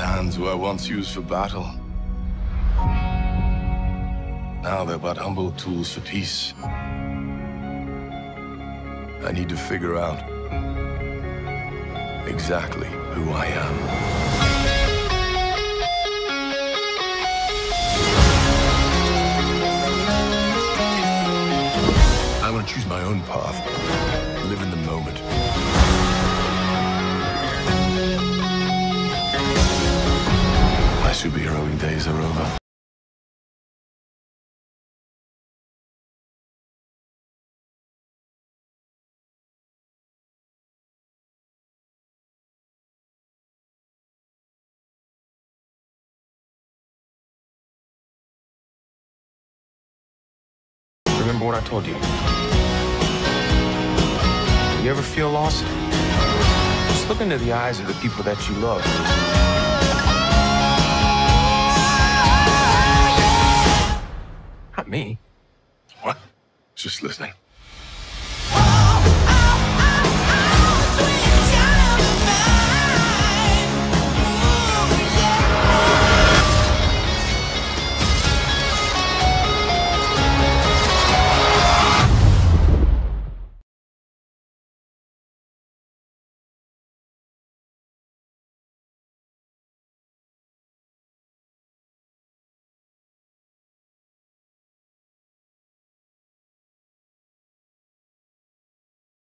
hands were once used for battle. Now they're but humble tools for peace. I need to figure out exactly who I am. I want to choose my own path, live in the moment. My superheroing days are over. Remember what I told you? You ever feel lost? Just look into the eyes of the people that you love. Not me. What? Just listening.